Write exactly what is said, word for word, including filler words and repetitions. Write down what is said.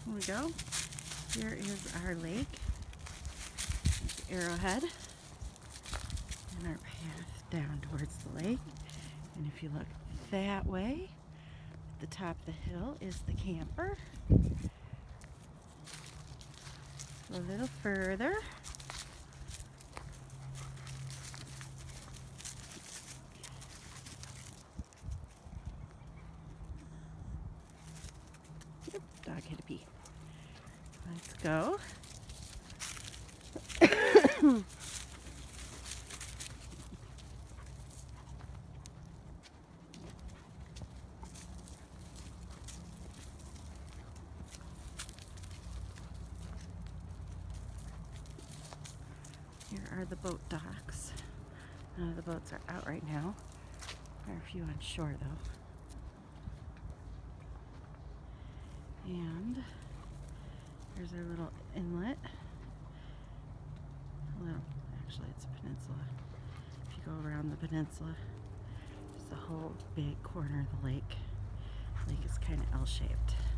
Here we go. Here is our lake, Arrowhead, and our path down towards the lake. And if you look that way, at the top of the hill is the camper. A little further. Yep, dog had a pee. Let's go. Here are the boat docks. None of the boats are out right now. There are a few on shore though. And there's our little inlet. A little, actually it's a peninsula. If you go around the peninsula, there's the whole big corner of the lake. The lake is kind of L-shaped.